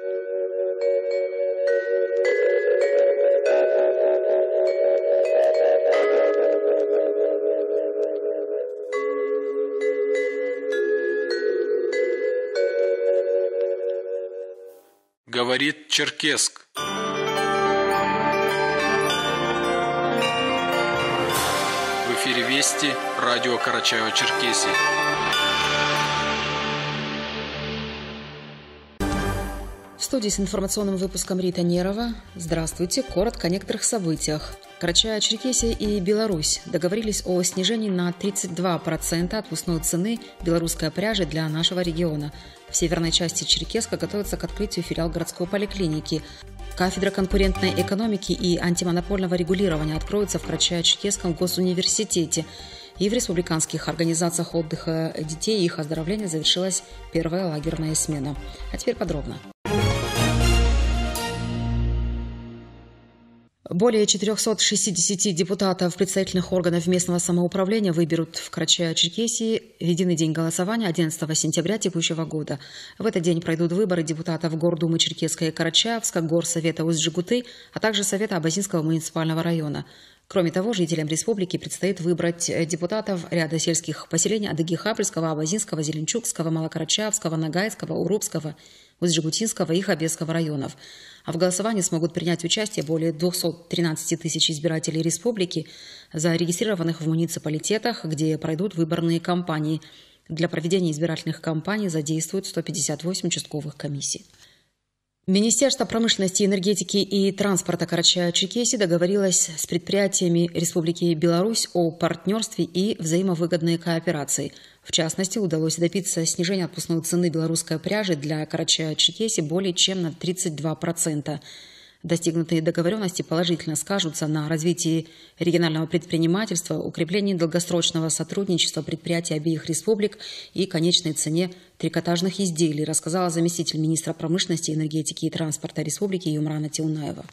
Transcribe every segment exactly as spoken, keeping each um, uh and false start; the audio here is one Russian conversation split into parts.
Говорит Черкесск. В эфире Вести, радио Карачаево-Черкесия. В студии с информационным выпуском Рита Нерова. Здравствуйте. Коротко о некоторых событиях. Карачаево-Черкесия и Беларусь договорились о снижении на тридцать два процента отпускной цены белорусской пряжи для нашего региона. В северной части Черкесска готовится к открытию филиал городской поликлиники. Кафедра конкурентной экономики и антимонопольного регулирования откроется в Карачаево-Черкесском госуниверситете. И в республиканских организациях отдыха детей и их оздоровления завершилась первая лагерная смена. А теперь подробно. Более четырехсот шестидесяти депутатов представительных органов местного самоуправления выберут в Карачаево-Черкесии в единый день голосования одиннадцатого сентября текущего года. В этот день пройдут выборы депутатов Гордумы Черкесска и Карачаевска, Горсовета Усть-Джигуты, а также Совета Абазинского муниципального района. Кроме того, жителям республики предстоит выбрать депутатов ряда сельских поселений Адыги-Хапрского, Абазинского, Зеленчукского, Малокарачаевского, Нагайского, Урупского, Усть-Джигутинского и их Обесского районов. А в голосовании смогут принять участие более двухсот тринадцати тысяч избирателей республики, зарегистрированных в муниципалитетах, где пройдут выборные кампании. Для проведения избирательных кампаний задействуют сто пятьдесят восемь участковых комиссий. Министерство промышленности, энергетики и транспорта Карачаево-Черкесии договорилось с предприятиями Республики Беларусь о партнерстве и взаимовыгодной кооперации. В частности, удалось добиться снижения отпускной цены белорусской пряжи для Карачаево-Черкесии более чем на тридцать два процента. Достигнутые договоренности положительно скажутся на развитии регионального предпринимательства, укреплении долгосрочного сотрудничества предприятий обеих республик и конечной цене трикотажных изделий, рассказала заместитель министра промышленности, энергетики и транспорта республики Юмрана Тиунаева.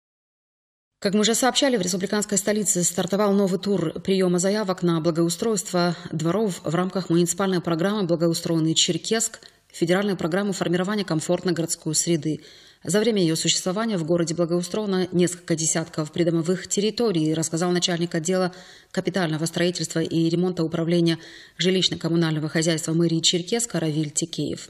Как мы уже сообщали, в республиканской столице стартовал новый тур приема заявок на благоустройство дворов в рамках муниципальной программы «Благоустроенный Черкесск», федеральной программы формирования комфортной городской среды. За время ее существования в городе благоустроено несколько десятков придомовых территорий, рассказал начальник отдела капитального строительства и ремонта управления жилищно-коммунального хозяйства мэрии Черкесска Равиль Текеев.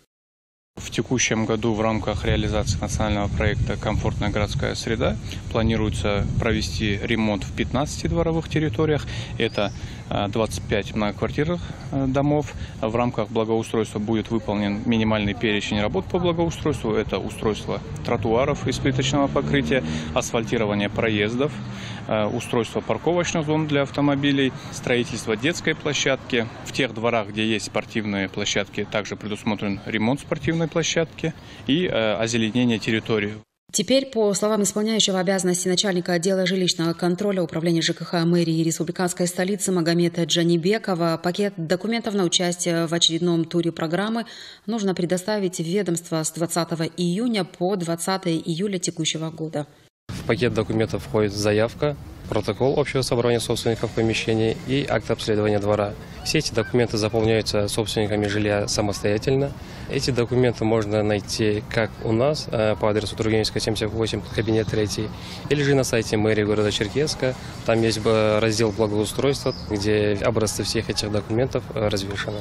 В текущем году в рамках реализации национального проекта «Комфортная городская среда» планируется провести ремонт в пятнадцати дворовых территориях. Это двадцать пять многоквартирных домов. В рамках благоустройства будет выполнен минимальный перечень работ по благоустройству. Это устройство тротуаров из плиточного покрытия, асфальтирование проездов, устройство парковочных зон для автомобилей, строительство детской площадки. В тех дворах, где есть спортивные площадки, также предусмотрен ремонт спортивной площадки и озеленение территории. Теперь, по словам исполняющего обязанности начальника отдела жилищного контроля управления ЖКХ мэрии республиканской столицы Магомета Джанибекова, пакет документов на участие в очередном туре программы нужно предоставить в ведомство с двадцатого июня по двадцатое июля текущего года. В пакет документов входит заявка, протокол общего собрания собственников помещений и акт обследования двора. Все эти документы заполняются собственниками жилья самостоятельно. Эти документы можно найти как у нас по адресу Тургеневская, семьдесят восемь, кабинет третий, или же на сайте мэрии города Черкесска. Там есть раздел благоустройства, где образцы всех этих документов развешаны.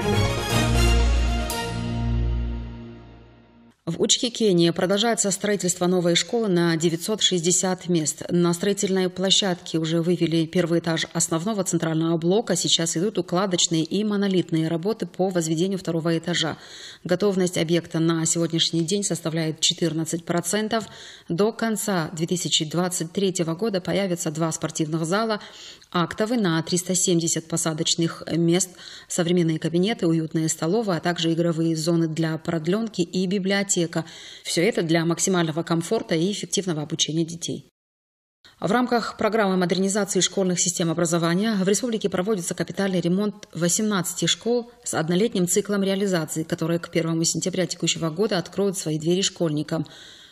В Учхи-Кении продолжается строительство новой школы на девятьсот шестьдесят мест. На строительной площадке уже вывели первый этаж основного центрального блока. Сейчас идут укладочные и монолитные работы по возведению второго этажа. Готовность объекта на сегодняшний день составляет четырнадцать процентов. До конца две тысячи двадцать третьего года появятся два спортивных зала, актовый на триста семьдесят посадочных мест, современные кабинеты, уютные столовые, а также игровые зоны для продленки и библиотеки. Все это для максимального комфорта и эффективного обучения детей. В рамках программы модернизации школьных систем образования в республике проводится капитальный ремонт восемнадцати школ с однолетним циклом реализации, которые к первому сентября текущего года откроют свои двери школьникам.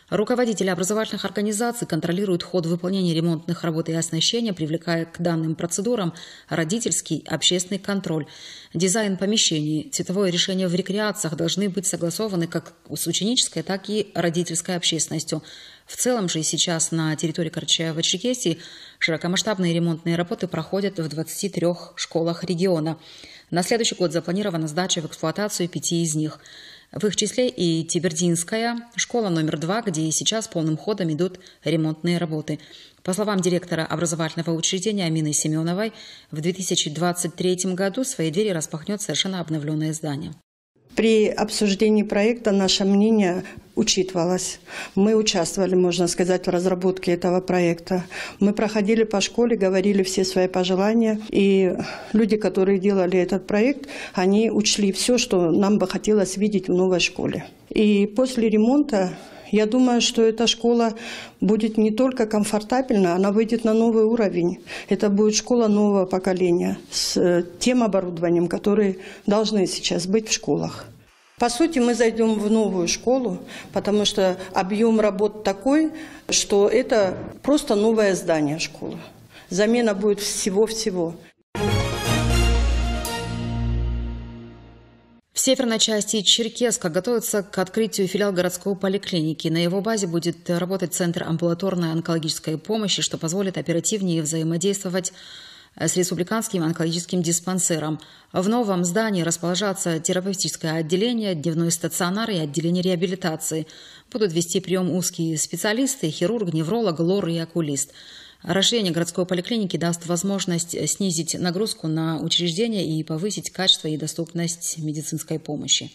Руководители образовательных организаций контролируют ход выполнения ремонтных работ и оснащения, привлекая к данным процедурам родительский общественный контроль. Дизайн помещений, цветовое решение в рекреациях должны быть согласованы как с ученической, так и родительской общественностью. В целом же сейчас на территории Карачаево-Черкесии широкомасштабные ремонтные работы проходят в двадцати трёх школах региона. На следующий год запланирована сдача в эксплуатацию пяти из них. В их числе и Тибердинская школа номер два, где сейчас полным ходом идут ремонтные работы. По словам директора образовательного учреждения Амины Семеновой, в две тысячи двадцать третьем году свои двери распахнет совершенно обновленное здание. При обсуждении проекта наше мнение учитывалось. Мы участвовали, можно сказать, в разработке этого проекта. Мы проходили по школе, говорили все свои пожелания. И люди, которые делали этот проект, они учли все, что нам бы хотелось видеть в новой школе. И после ремонта, я думаю, что эта школа будет не только комфортабельна, она выйдет на новый уровень. Это будет школа нового поколения с тем оборудованием, которое должны сейчас быть в школах. По сути, мы зайдем в новую школу, потому что объем работ такой, что это просто новое здание школы. Замена будет всего-всего. В северной части Черкеска готовится к открытию филиал городской поликлиники. На его базе будет работать Центр амбулаторной онкологической помощи, что позволит оперативнее взаимодействовать с республиканским онкологическим диспансером. В новом здании расположатся терапевтическое отделение, дневной стационар и отделение реабилитации. Будут вести прием узкие специалисты, хирург, невролог, лор и окулист. Расширение городской поликлиники даст возможность снизить нагрузку на учреждения и повысить качество и доступность медицинской помощи.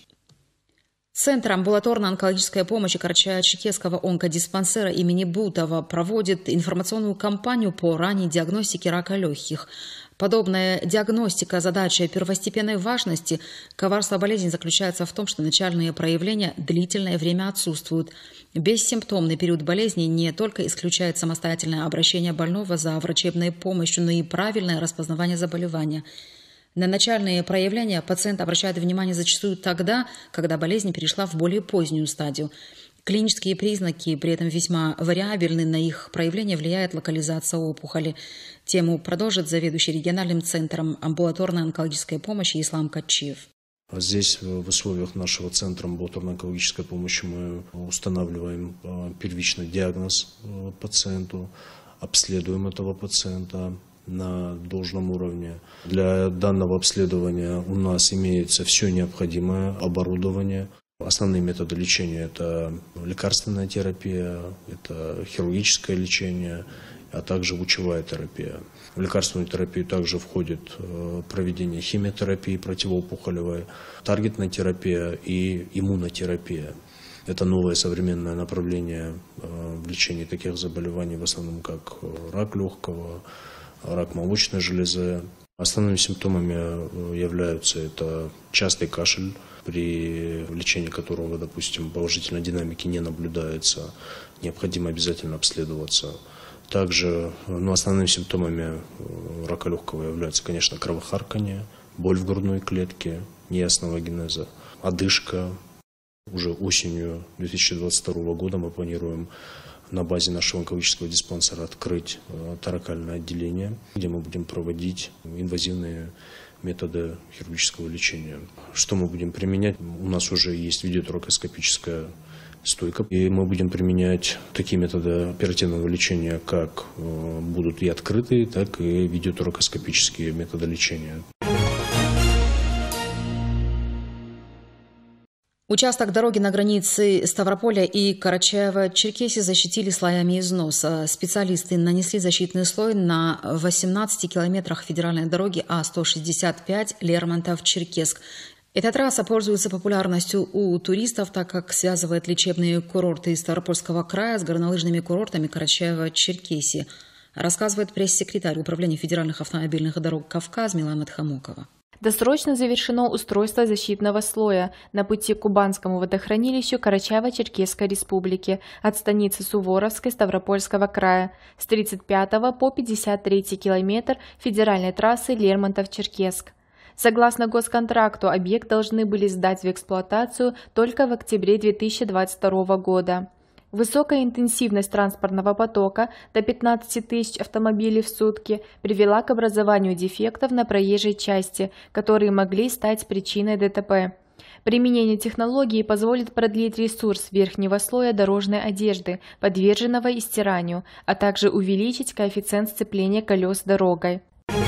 Центр амбулаторно-онкологической помощи Карачаево-Черкесского онкодиспансера имени Бутова проводит информационную кампанию по ранней диагностике рака легких. Подобная диагностика – задача первостепенной важности. Коварство болезни заключается в том, что начальные проявления длительное время отсутствуют. Бессимптомный период болезни не только исключает самостоятельное обращение больного за врачебной помощью, но и правильное распознавание заболевания. На начальные проявления пациент обращает внимание зачастую тогда, когда болезнь перешла в более позднюю стадию. Клинические признаки при этом весьма вариабельны, на их проявление влияет локализация опухоли. Тему продолжит заведующий региональным центром амбулаторной онкологической помощи Ислам Катчиев. Здесь в условиях нашего центра амбулаторной онкологической помощи мы устанавливаем первичный диагноз пациенту, обследуем этого пациента на должном уровне. Для данного обследования у нас имеется все необходимое оборудование. Основные методы лечения – это лекарственная терапия, это хирургическое лечение, а также лучевая терапия. В лекарственную терапию также входит проведение химиотерапии противоопухолевой, таргетная терапия и иммунотерапия. Это новое современное направление в лечении таких заболеваний, в основном как рак легкого, рак молочной железы. Основными симптомами являются это частый кашель, при лечении которого, допустим, положительной динамики не наблюдается, необходимо обязательно обследоваться. Также ну, основными симптомами рака легкого являются, конечно, кровохарканье, боль в грудной клетке неясного генеза, одышка. Уже осенью две тысячи двадцать второго года мы планируем на базе нашего онкологического диспансера открыть торакальное отделение, где мы будем проводить инвазивные методы хирургического лечения. Что мы будем применять? У нас уже есть видеоторакоскопическая стойка, и мы будем применять такие методы оперативного лечения, как будут и открытые, так и видеоторакоскопические методы лечения. Участок дороги на границе Ставрополя и Карачаево-Черкесии защитили слоями износа. Специалисты нанесли защитный слой на восемнадцати километрах федеральной дороги А сто шестьдесят пять Лермонтов-Черкесск. Эта трасса пользуется популярностью у туристов, так как связывает лечебные курорты Ставропольского края с горнолыжными курортами Карачаево-Черкесии, рассказывает пресс-секретарь Управления федеральных автомобильных дорог «Кавказ» Милана Тхамукова. Досрочно завершено устройство защитного слоя на пути к Кубанскому водохранилищу Карачаево-Черкесской республики от станицы Суворовской Ставропольского края с тридцать пятого по пятьдесят третий километр федеральной трассы Лермонтов-Черкесск. Согласно госконтракту, объект должны были сдать в эксплуатацию только в октябре две тысячи двадцать второго года. Высокая интенсивность транспортного потока до пятнадцати тысяч автомобилей в сутки привела к образованию дефектов на проезжей части, которые могли стать причиной ДТП. Применение технологии позволит продлить ресурс верхнего слоя дорожной одежды, подверженного истиранию, а также увеличить коэффициент сцепления колес с дорогой.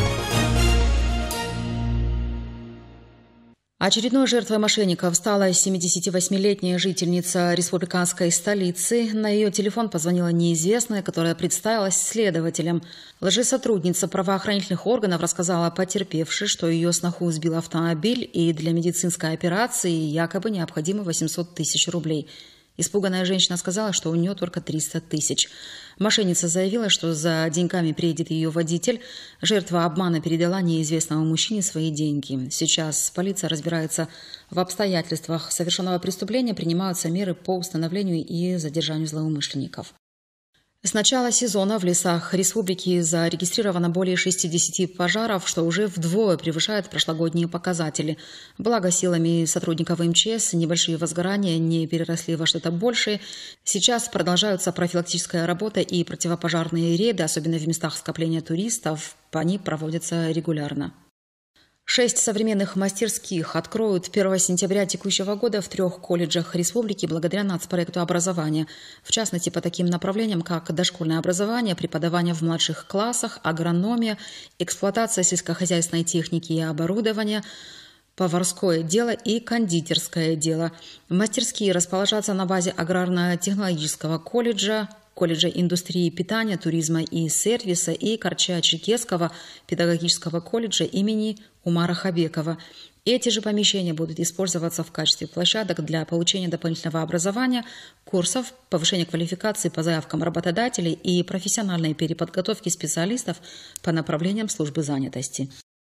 Очередной жертвой мошенников стала семидесятивосьмилетняя жительница республиканской столицы. На ее телефон позвонила неизвестная, которая представилась следователем. Лжесотрудница правоохранительных органов рассказала потерпевшей, что ее сноху сбил автомобиль и для медицинской операции якобы необходимо восемьсот тысяч рублей. Испуганная женщина сказала, что у нее только триста тысяч. Мошенница заявила, что за деньгами приедет ее водитель. Жертва обмана передала неизвестному мужчине свои деньги. Сейчас полиция разбирается в обстоятельствах совершенного преступления, принимаются меры по установлению и задержанию злоумышленников. С начала сезона в лесах республики зарегистрировано более шестидесяти пожаров, что уже вдвое превышает прошлогодние показатели. Благо, силами сотрудников МЧС небольшие возгорания не переросли во что-то большее. Сейчас продолжаются профилактическая работа и противопожарные рейды, особенно в местах скопления туристов. Они проводятся регулярно. Шесть современных мастерских откроют первого сентября текущего года в трех колледжах республики благодаря нацпроекту образования. В частности, по таким направлениям, как дошкольное образование, преподавание в младших классах, агрономия, эксплуатация сельскохозяйственной техники и оборудования, поварское дело и кондитерское дело. Мастерские расположатся на базе аграрно-технологического колледжа, колледжа индустрии питания, туризма и сервиса и Карачаево-Черкесского педагогического колледжа имени Умара Хабекова. Эти же помещения будут использоваться в качестве площадок для получения дополнительного образования, курсов, повышения квалификации по заявкам работодателей и профессиональной переподготовки специалистов по направлениям службы занятости.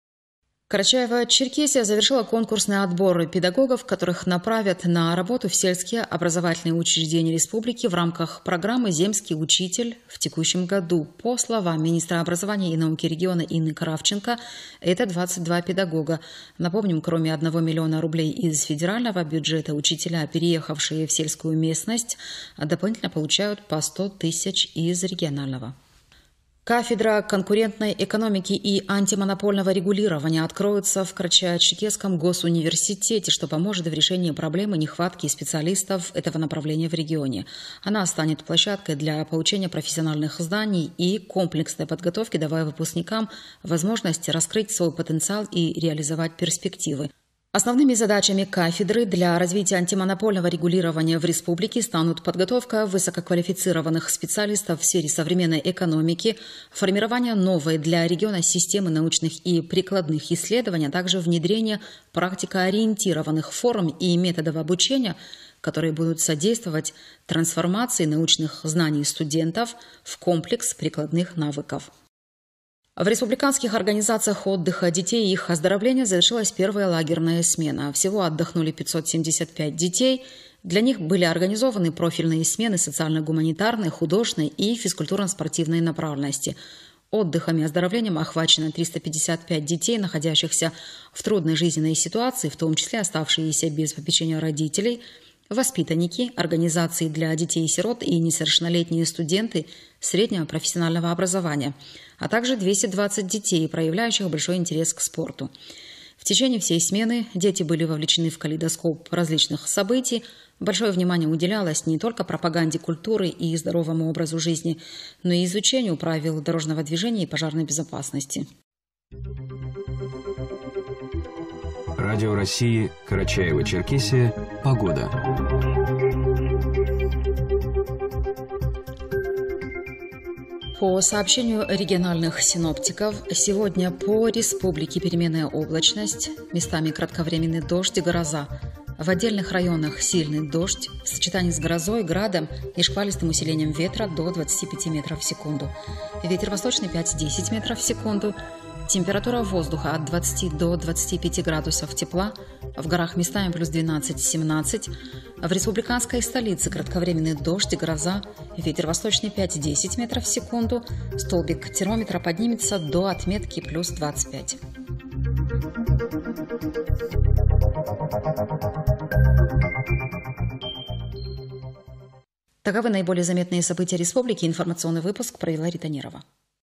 Карачаево-Черкесия завершила конкурсный отбор педагогов, которых направят на работу в сельские образовательные учреждения республики в рамках программы «Земский учитель» в текущем году. По словам министра образования и науки региона Инны Кравченко, это двадцать два педагога. Напомним, кроме одного миллиона рублей из федерального бюджета, учителя, переехавшие в сельскую местность, дополнительно получают по сто тысяч из регионального. Кафедра конкурентной экономики и антимонопольного регулирования откроется в Карачаево-Черкесском госуниверситете, что поможет в решении проблемы нехватки специалистов этого направления в регионе. Она станет площадкой для получения профессиональных знаний и комплексной подготовки, давая выпускникам возможность раскрыть свой потенциал и реализовать перспективы. Основными задачами кафедры для развития антимонопольного регулирования в республике станут подготовка высококвалифицированных специалистов в сфере современной экономики, формирование новой для региона системы научных и прикладных исследований, а также внедрение практикоориентированных форм и методов обучения, которые будут содействовать трансформации научных знаний студентов в комплекс прикладных навыков. В республиканских организациях отдыха детей и их оздоровления завершилась первая лагерная смена. Всего отдохнули пятьсот семьдесят пять детей. Для них были организованы профильные смены социально-гуманитарной, художественной и физкультурно-спортивной направленности. Отдыхом и оздоровлением охвачено триста пятьдесят пять детей, находящихся в трудной жизненной ситуации, в том числе оставшиеся без попечения родителей, воспитанники, организации для детей-сирот и несовершеннолетние студенты среднего профессионального образования, а также двести двадцать детей, проявляющих большой интерес к спорту. В течение всей смены дети были вовлечены в калейдоскоп различных событий. Большое внимание уделялось не только пропаганде культуры и здоровому образу жизни, но и изучению правил дорожного движения и пожарной безопасности. Радио России, Карачаево-Черкесия. Погода. По сообщению региональных синоптиков, сегодня по республике переменная облачность, местами кратковременный дождь и гроза. В отдельных районах сильный дождь в сочетании с грозой, градом и шквалистым усилением ветра до двадцати пяти метров в секунду. Ветер восточный пять-десять метров в секунду. Температура воздуха от двадцати до двадцати пяти градусов тепла, в горах местами плюс двенадцать-семнадцать. В республиканской столице кратковременный дождь и гроза, ветер восточный пять-десять метров в секунду, столбик термометра поднимется до отметки плюс двадцать пять. Таковы наиболее заметные события республики. Информационный выпуск провела Рита Нерова.